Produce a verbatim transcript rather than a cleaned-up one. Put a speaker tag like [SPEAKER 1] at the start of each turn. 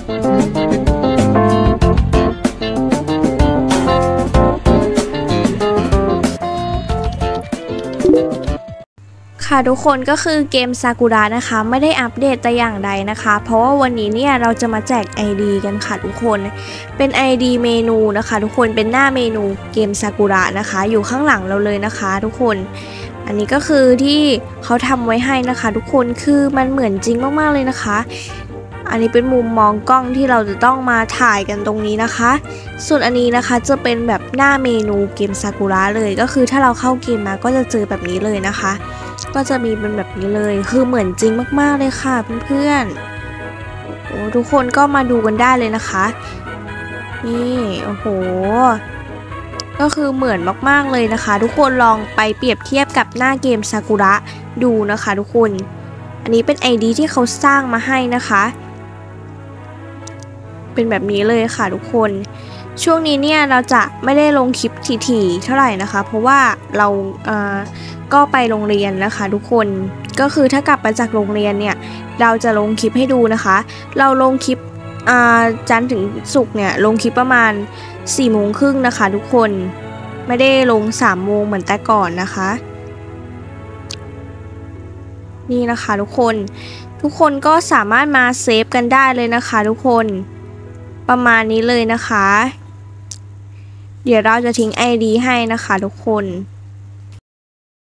[SPEAKER 1] ค่ะทุกคนก็คือเกมซากุระนะคะไม่ได้อัปเดตแต่อย่างใดนะคะเพราะว่าวันนี้เนี่ยเราจะมาแจก ไอ ดี กันค่ะทุกคนเป็น ไอ ดี เมนูนะคะทุกคนเป็นหน้าเมนูเกมซากุระนะคะอยู่ข้างหลังเราเลยนะคะทุกคนอันนี้ก็คือที่เขาทำไว้ให้นะคะทุกคนคือมันเหมือนจริงมากๆเลยนะคะอันนี้เป็นมุมมองกล้องที่เราจะต้องมาถ่ายกันตรงนี้นะคะส่วนอันนี้นะคะจะเป็นแบบหน้าเมนูเกมซากุระเลยก็คือถ้าเราเข้าเกมมาก็จะเจอแบบนี้เลยนะคะก็จะมีเป็นแบบนี้เลยคือเหมือนจริงมากๆเลยค่ะเพื่อนๆโอ้ทุกคนก็มาดูกันได้เลยนะคะนี่โอ้โหก็คือเหมือนมากๆเลยนะคะทุกคนลองไปเปรียบเทียบกับหน้าเกมซากุระดูนะคะทุกคนอันนี้เป็น ไอ ดี ที่เขาสร้างมาให้นะคะเป็นแบบนี้เลยค่ะทุกคนช่วงนี้เนี่ยเราจะไม่ได้ลงคลิปถี่ๆเท่าไหร่นะคะเพราะว่าเราเอ่อก็ไปโรงเรียนนะคะทุกคนก็คือถ้ากลับมาจากโรงเรียนเนี่ยเราจะลงคลิปให้ดูนะคะเราลงคลิปจันทร์ถึงศุกร์เนี่ยลงคลิปประมาณสี่โมงครึ่งนะคะทุกคนไม่ได้ลงสามโมงเหมือนแต่ก่อนนะคะนี่นะคะทุกคนทุกคนก็สามารถมาเซฟกันได้เลยนะคะทุกคนประมาณนี้เลยนะคะเดี๋ยวเราจะทิ้ง ไอ ดี ให้นะคะทุกคน